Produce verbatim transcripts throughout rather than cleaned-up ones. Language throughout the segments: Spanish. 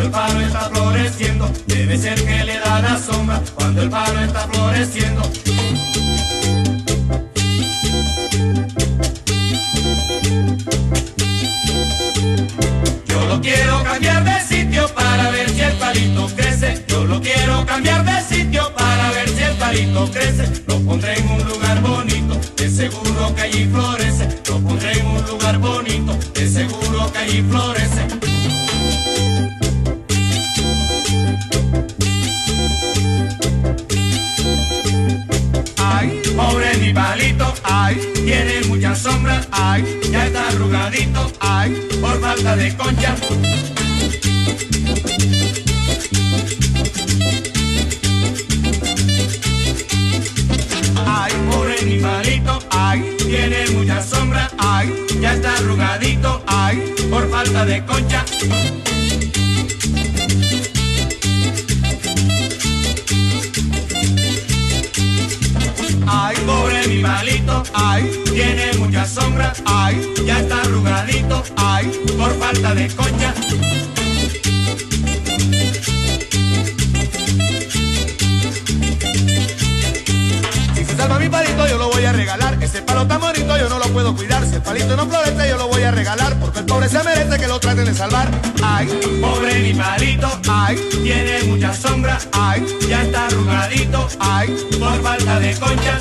el palo está floreciendo, debe ser que le da la sombra cuando el palo está floreciendo. Yo lo quiero cambiar de sitio para ver si el palito crece. Yo lo quiero cambiar de sitio para ver si el palito crece. Lo pondré en un lugar bonito, de seguro que allí florece. Lo pondré en un lugar bonito, de seguro que allí florece. Ay, pobre mi palito, ay, tiene mucha sombra, ay, ya está arrugadito, ay, por falta de concha. Ay, pobre mi palito, ay, tiene mucha sombra, ay, ya está arrugadito, ay, por falta de concha. Ay, pobre mi palito, ay, tiene mucha sombra, ay, ya está arrugadito, ay, por falta de concha. Si se salva mi palito yo lo voy a regalar, ese palo tan bonito yo no lo puedo cuidar. Si el palito no florece yo lo voy a regalar, porque el pobre se merece que lo traten de salvar. Ay, pobre mi palito, ay, tiene mucha sombra, ay, ya está arrugadito, ay, por falta de concha.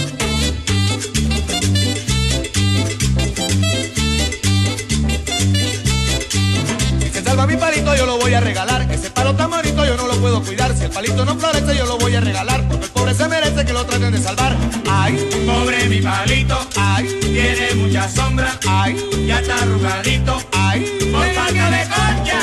Si se salva mi palito yo lo voy a regalar, ese palo tan bonito yo no lo puedo cuidar. Si el palito no florece yo lo voy a regalar, porque el pobre se merece que lo traten de salvar. Ay, pobre mi palito, ay, tiene mucha sombra, ay, ya está arrugadito, ay, por falta de concha.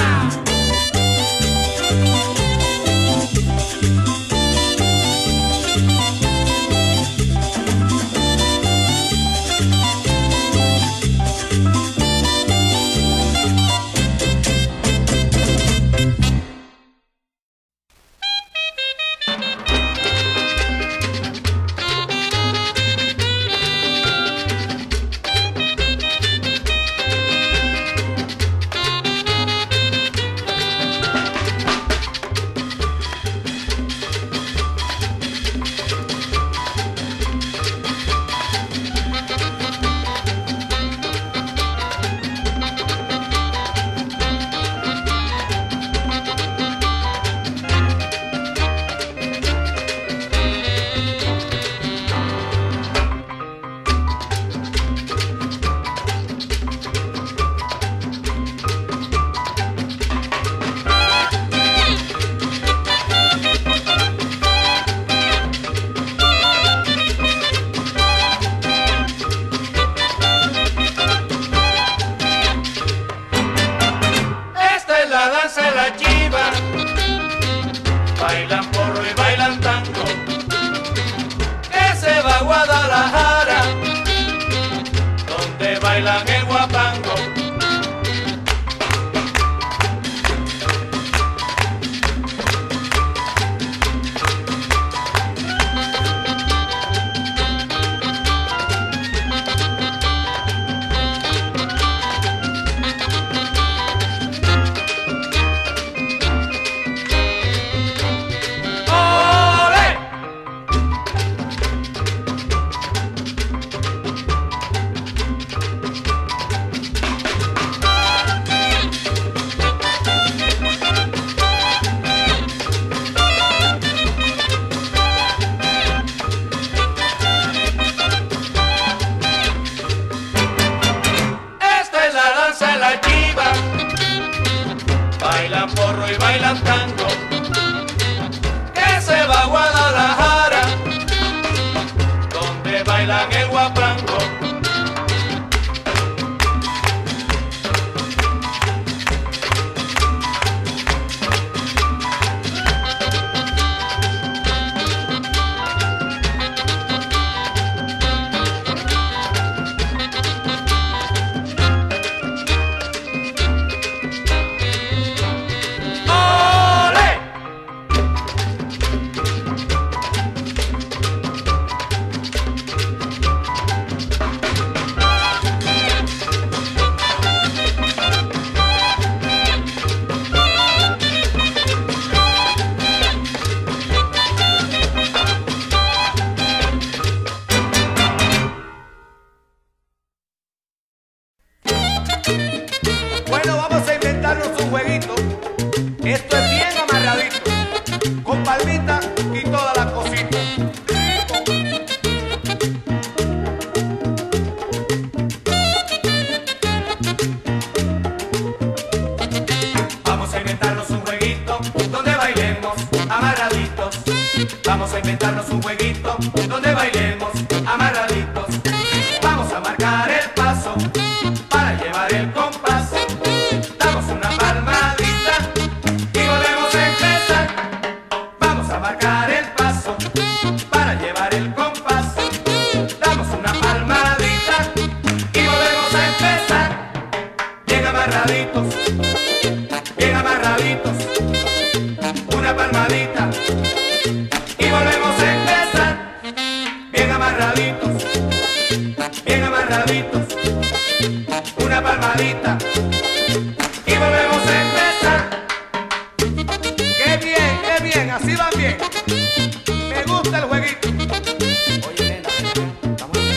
Bailan porro y bailan tango, que se va a Guadalajara, donde bailan el guapango. Vamos a inventarnos un jueguito donde bailemos amarraditos. Vamos a marcar el paso para llevar el compás. Damos una palmadita y volvemos a empezar. Vamos a marcar el paso para llevar el compás. Damos una palmadita y volvemos a empezar. Bien amarraditos, bien amarraditos. Una palmadita y volvemos a empezar. Bien amarraditos, bien amarraditos. Una palmadita y volvemos a empezar. ¡Qué bien, qué bien! Así va bien. Me gusta el jueguito. Oye, nena, vamos a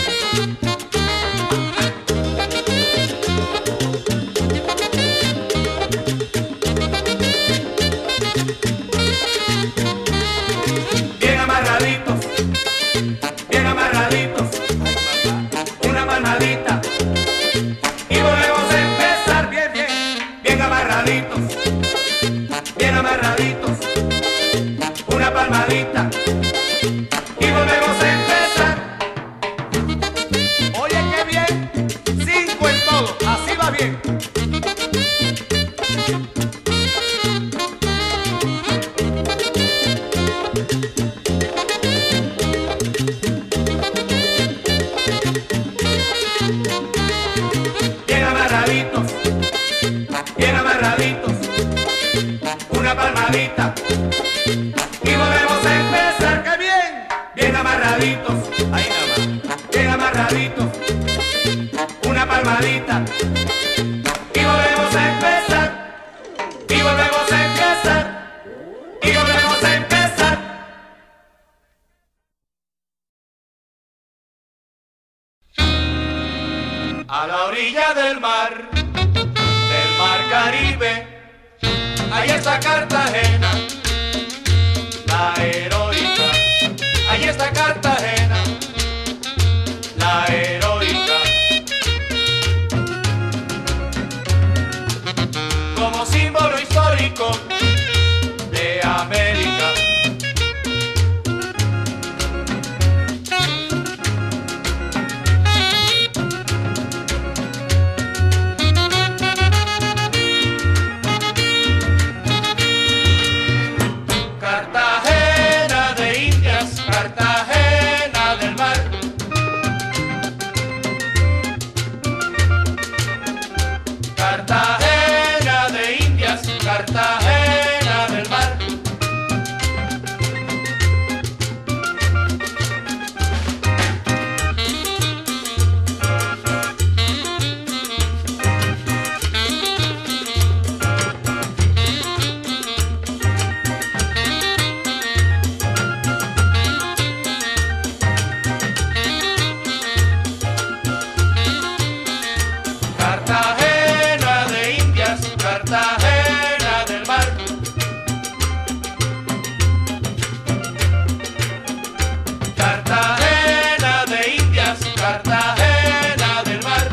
bien amarraditos, bien amarraditos. Una palmadita y volvemos a empezar. Bien, bien, bien amarraditos, bien amarraditos. Una palmadita y volvemos a empezar. Oye, qué bien. Cinco en todo. Así va bien. Bien amarraditos, bien amarraditos. Una palmadita y volvemos a empezar. ¡Qué bien! Bien amarraditos, ahí nada más. Bien amarraditos. Una palmadita y volvemos a empezar. Y volvemos a empezar. Y volvemos a empezar. A la orilla del mar, del mar Caribe, ahí está Cartagena, la heroica. Ahí está Cartagena, la heroica. Como símbolo histórico de América. Cartagena de Indias, Cartagena del mar. Cartagena de Indias, Cartagena del mar. Cartagena de Indias, Cartagena del mar. Cartagena de Indias, Cartagena del mar.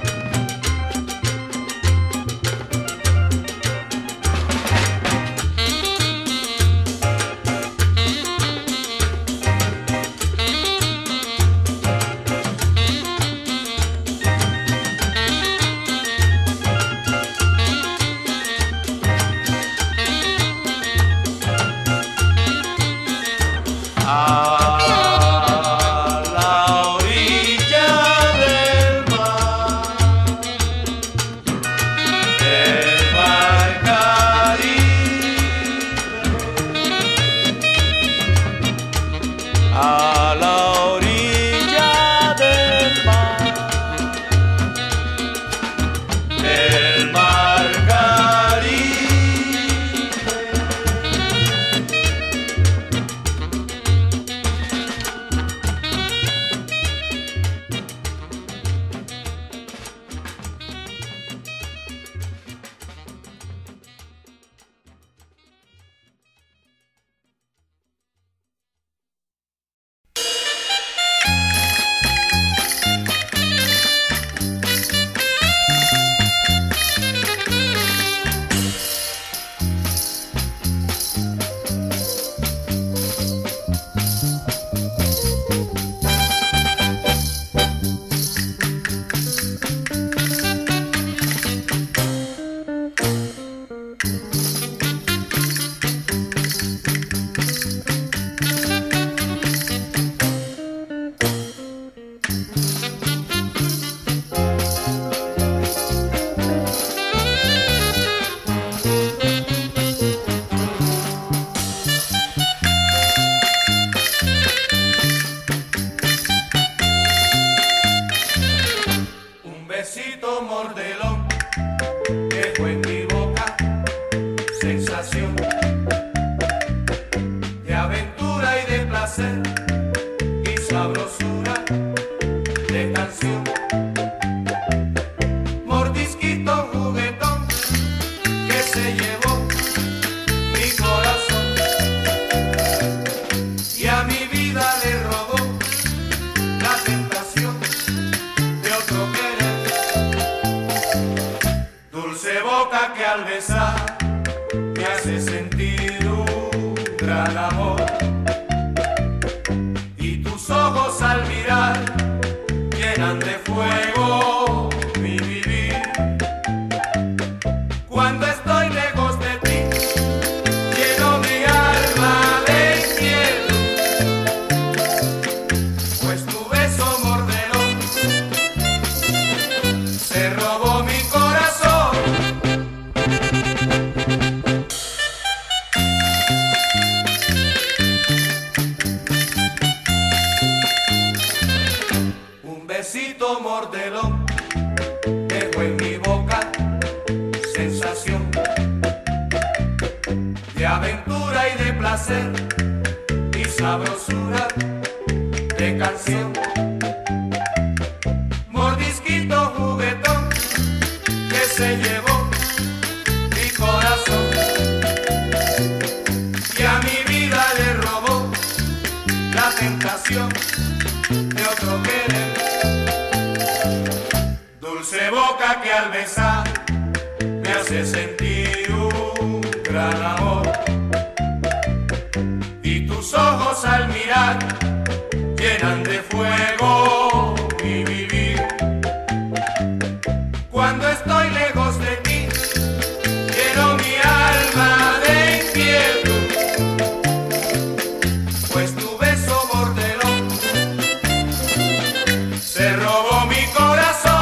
A la orilla del mar, del mar Caribe, a la orilla del mar, del mar Caribe. sabrosura de canción. Mordisquito juguetón que se llevó mi corazón y a mi vida le robó la tentación de otro querer. Dulce boca que al besar me hace sentir un gran amor, y tus ojos al mirar llenan de fuego mi vivir. Cuando estoy lejos de ti, lleno mi alma de cielo, pues tu beso mordelón se robó mi corazón. Un besito mordelón dejó en mi boca sensación de aventura y de placer y sabrosura de canción. Mordisquito juguetón que se llevó mi corazón y a mi vida le robó la tentación de otro querer. Dulce boca que al besar me hace sentir un gran amor, y tus ojos al mirar llenan de fuego mi vivir. Cuando estoy lejos de ti, lleno mi alma de infierno, pues tu beso mordelón se robó mi corazón.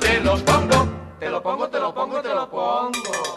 te lo pongo, te lo pongo, te lo pongo, te lo pongo.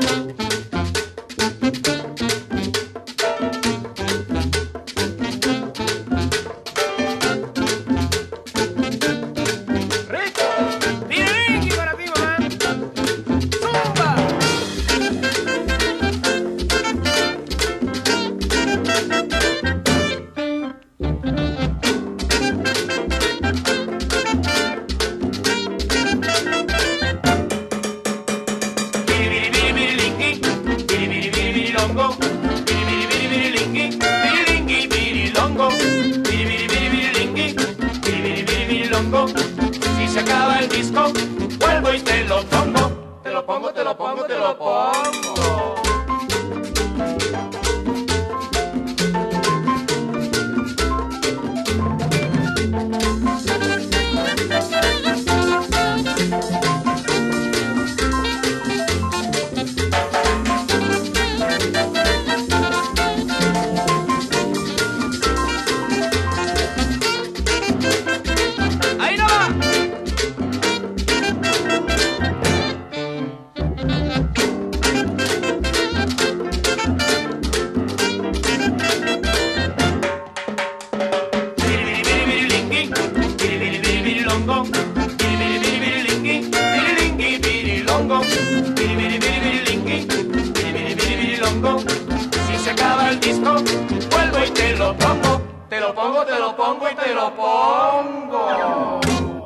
Si se acaba el disco, vuelvo y te lo pongo, te lo pongo, te lo pongo, te lo pongo. Si se acaba el disco, vuelvo y te lo pongo, te lo pongo, te lo pongo y te lo pongo.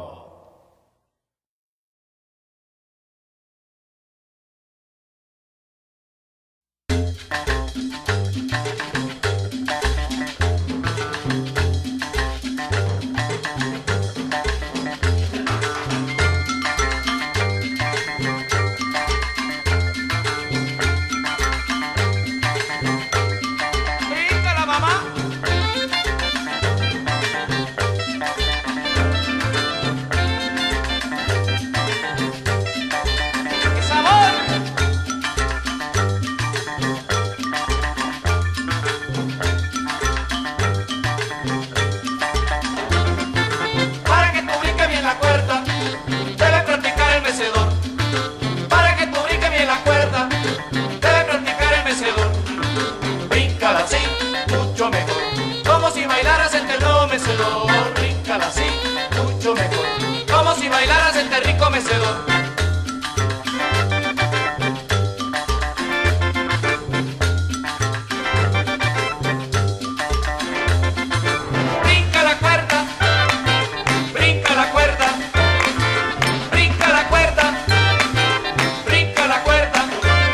Bríncala así, mucho mejor, como si bailaras este rico mecedor. Brinca la cuerda, brinca la cuerda, brinca la cuerda, brinca la cuerda.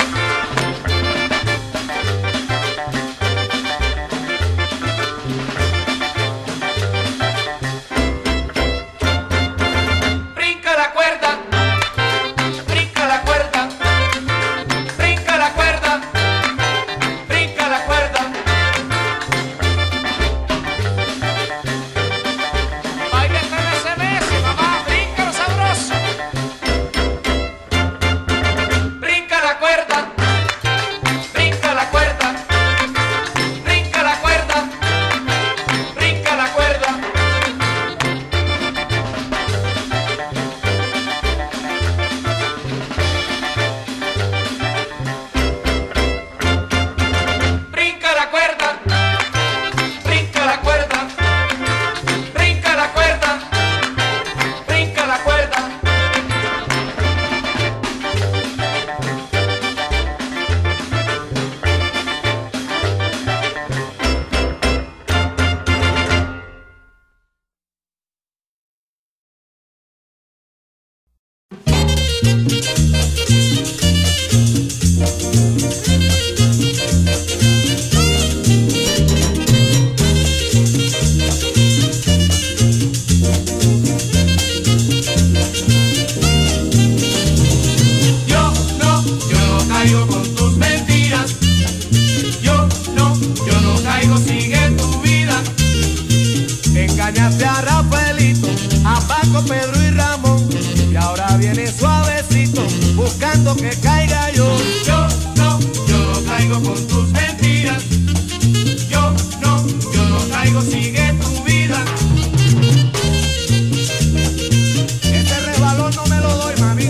Engañaste a Rafaelito, a Paco, Pedro y Ramón, y ahora viene suavecito, buscando que caiga yo. Yo no, yo no caigo con tus mentiras. Yo no, yo no caigo, sigue tu vida. Este resbalón no me lo doy, mami.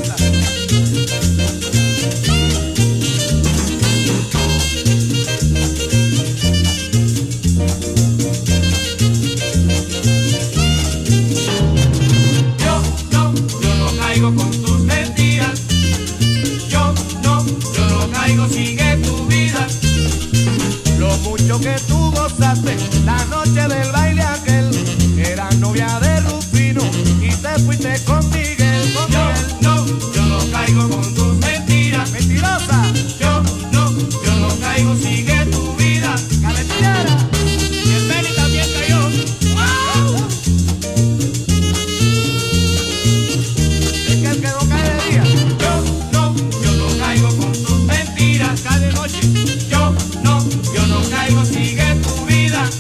mucho que tú gozaste la noche del baile aquel. Eras novia de Rufino y te fuiste con Miguel, con Yo Miguel. no, yo no caigo con tus mentiras. Mentirosa, Yo no, yo no caigo, sigue tu vida. cabellera. Y el Benny también cayó. Es que el que no cae de día. Yo no, yo no caigo con tus mentiras. Cae de noche. Yo no, yo no caigo, sigue tu vida.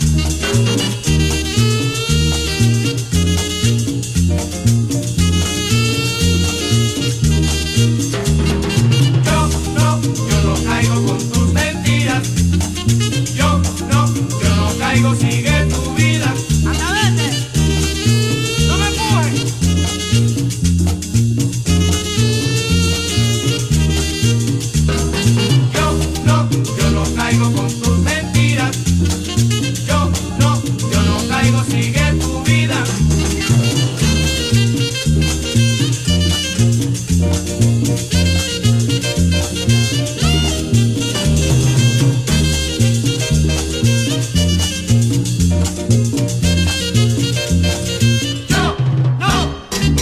Yo no, yo no caigo con tus mentiras. Yo no, yo no caigo, sigue tu vida. ¡Anda, vete! ¡No me empujes! Yo no, yo no caigo con tus mentiras. Yo no, yo no caigo, sigue tu vida. Yo no.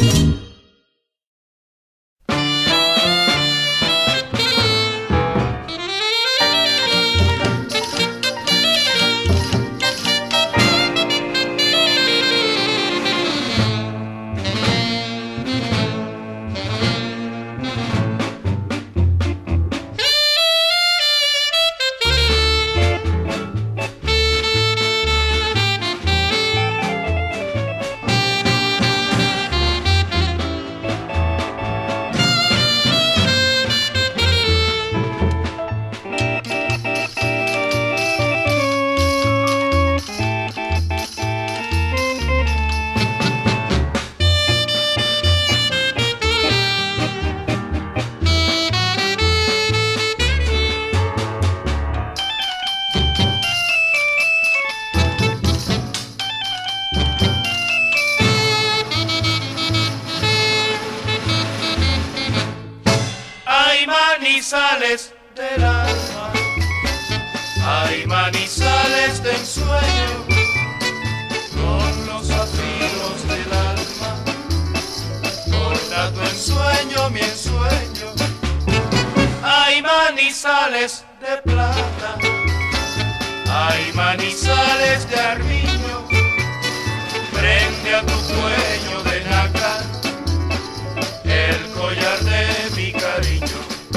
Hay manizales del alma, hay manizales del sueño, con los zafiro del alma, corta tu ensueño, mi ensueño. Hay manizales de plata, hay manizales de armiño, prende a tu cuello de nácar el collar de mi cariño.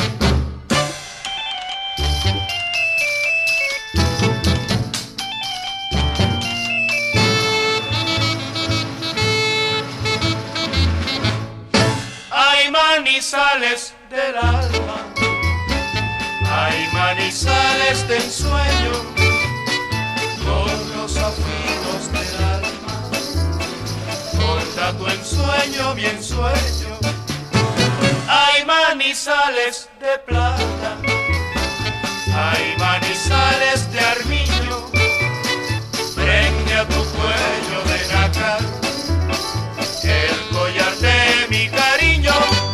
Hay manizales del alma, hay manizales del sueño, con los afinos del alma, corta tu ensueño, mi ensueño. Hay manizales de plata, hay manizales de armiño, prende a tu cuello de nácar el collar de mi cariño.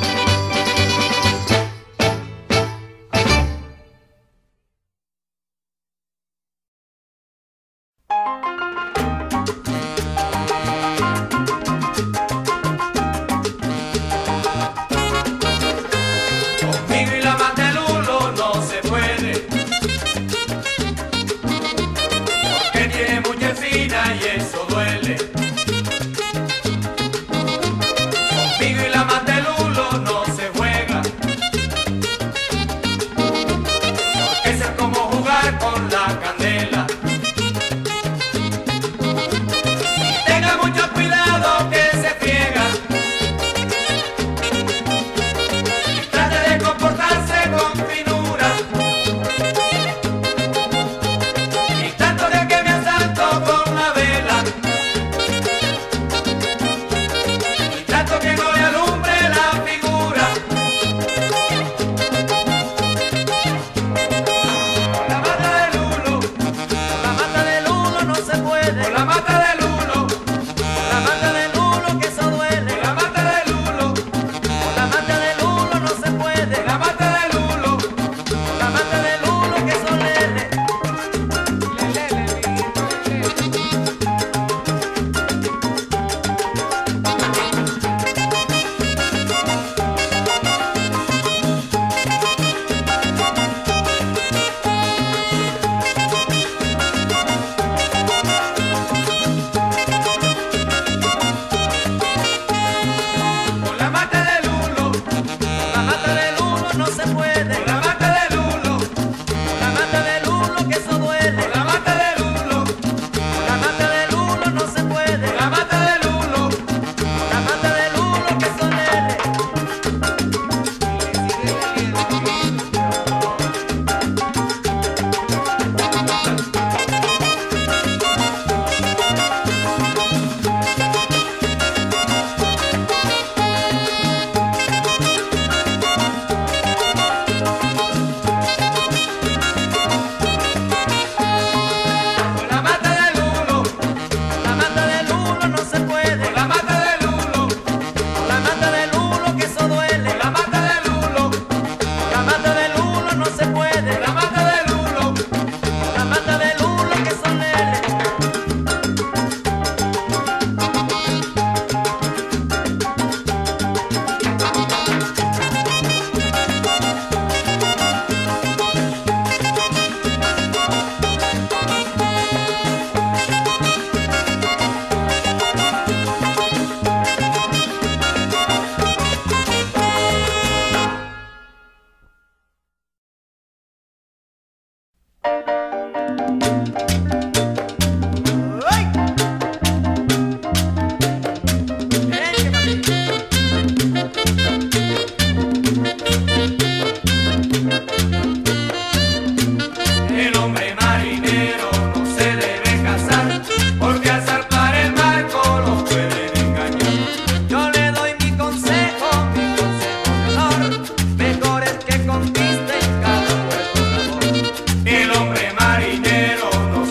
Conmigo y la Mantelulo no se puede, porque tiene mucha fina y eso duele. Conmigo y la Mantelulo no se juega, porque eso es como jugar con la candela. eso duele. Con la mata del lulo, Con la mata del uno no se puede. con la mata del lulo. Con la mata del uno que son L. Con la mata del lulo, Con la mata del uno no se puede. con la mata del lulo, Con la mata del uno que eso duele. con la mata del lulo, Con la mata del uno no se puede. con la mata del lulo. Con la mata del uno que son L. ¡Ay! Derecha, papi. El hombre marinero no se debe casar, porque al zarpar el barco lo pueden engañar. Yo le doy mi consejo, mi consejo de honor. Mejor es que conquisten cada puerto de amor. El hombre marinero no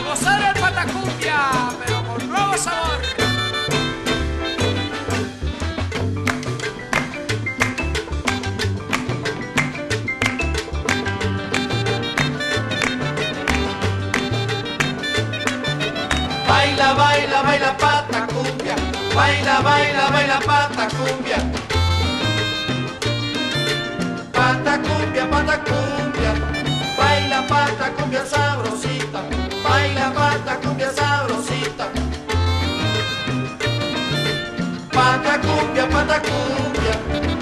gozar el patacumbia, pero con nuevo sabor. Baila, baila, baila patacumbia, baila, baila, baila patacumbia. Patacumbia, patacumbia, baila patacumbia sabrosita, baila patacumbia sabrosita. Patacumbia, patacumbia.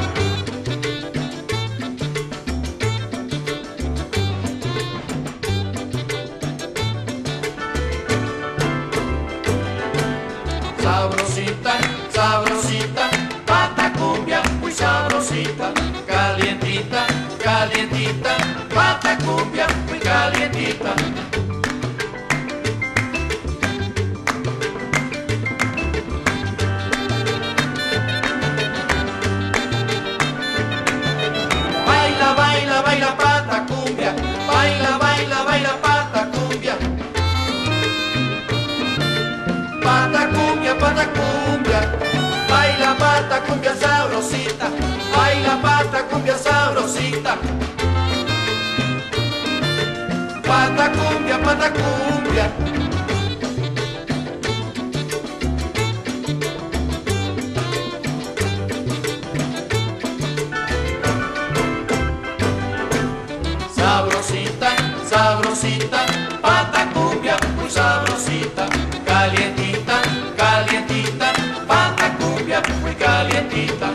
Sabrosita, sabrosita, patacumbia, muy sabrosita, calientita, calientita, patacumbia, muy calientita. Baila, baila, baila patacumbia, baila, baila, baila patacumbia. Patacumbia, patacumbia, baila patacumbia sabrosita, baila patacumbia sabrosita. Patacumbia, patacumbia. Sabrosita, sabrosita, patacumbia, muy sabrosita, calientita, calientita, patacumbia, muy calientita.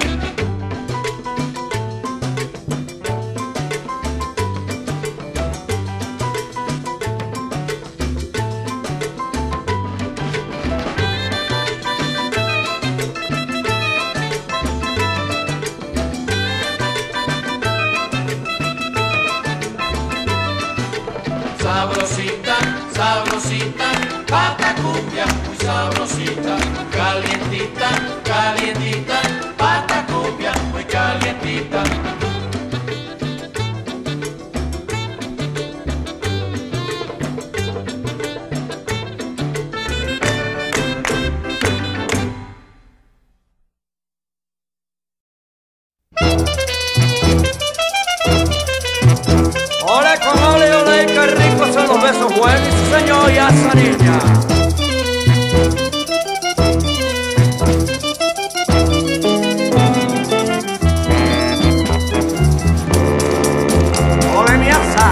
Sabrosita, sabrosita, patacumbia, muy sabrosita, calientita, calientita, patacumbia, muy calientita. Ole con ole, ole, qué ricos son los besos buenos, y su señor y a esa niña. Ole mi asa.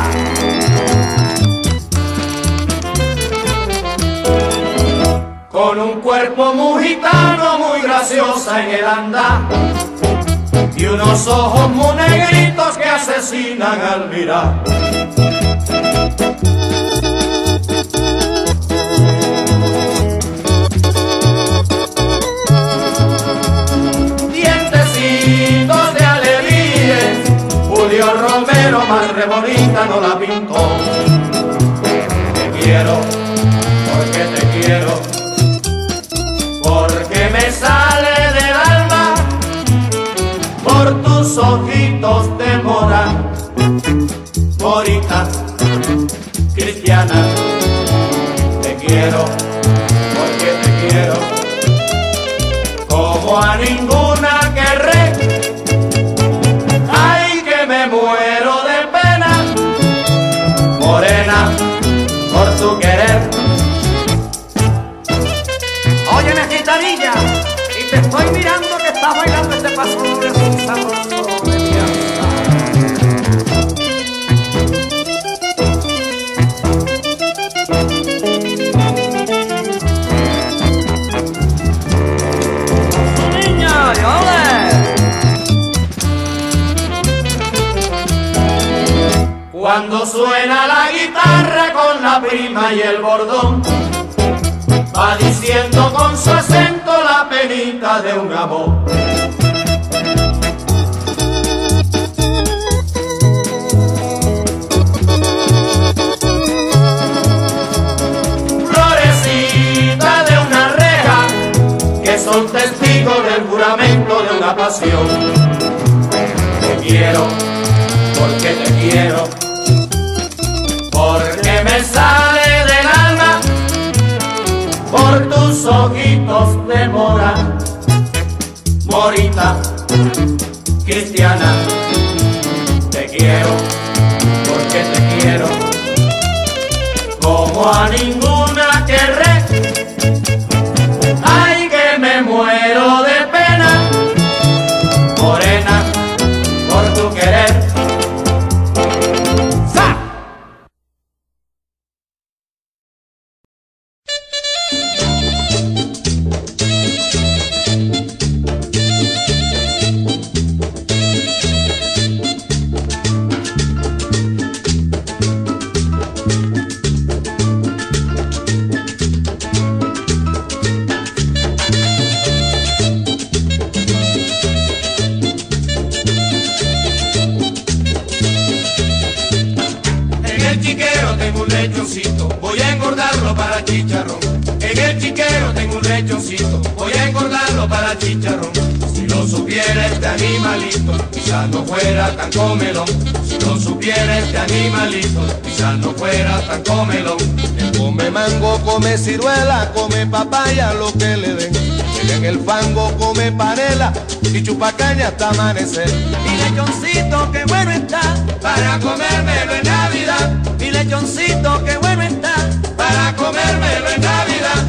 Con un cuerpo muy gitano, muy graciosa en el andar, y unos ojos muy negritos que asesinan al mirar. Dientecitos de alelíes, Julio Romero más re bonita no la pintó. Te quiero, porque te quiero, porque me sale del alma por tus ojitos de mora, morita, cristiana. Te quiero, porque te quiero, como a ninguna querré. Ay, que me muero de pena, morena, por tu querer. Óyeme, gitanilla, y te estoy mirando que estás bailando este paso de un sabroso de mi asa. ¡Su niña, y ole! Cuando suena la guitarra con la prima y el bordón, va diciendo con su acento la penita de un amor. Florecita de una reja, que son testigos del juramento de una pasión. Te quiero, porque te quiero, porque me sale del alma por tus ojitos de mora, morita cristiana. Te quiero porque te quiero, como a ninguna querré. Ay, que me muero de pena, morena, por tu querer. ¡Sa! Voy a engordarlo para chicharrón. En el chiquero tengo un lechoncito, voy a engordarlo para chicharrón. Si lo supiera este animalito, quizás no fuera tan comelón. Si lo supiera este animalito, quizás no fuera tan comelón. Él come mango, come ciruela, come papaya, lo que le den. Él en el fango come panela y chupacaña hasta amanecer. Mi lechoncito, qué bueno está, para comérmelo en Navidad. mi lechoncito, qué bueno está, Para comérmelo en Navidad.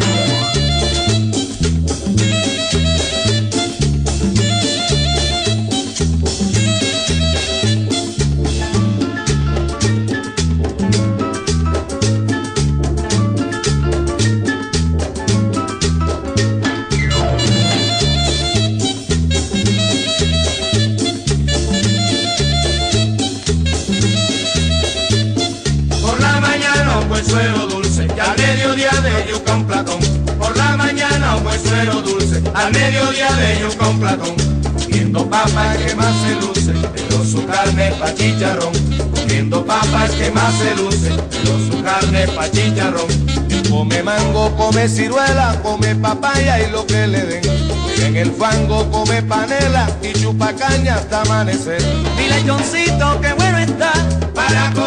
Suero dulce, y al mediodía de yuca un platón. Por la mañana un buen suero dulce, al mediodía de yuca un platón. Comiendo papas que más se luce, pero su carne pa' chicharrón. Comiendo papas que más se luce, pero su carne pa' chicharrón. Él come mango, come ciruela, come papaya y lo que le den. Él en el fango come panela y chupacaña hasta amanecer. mi lechoncito, qué bueno está, Para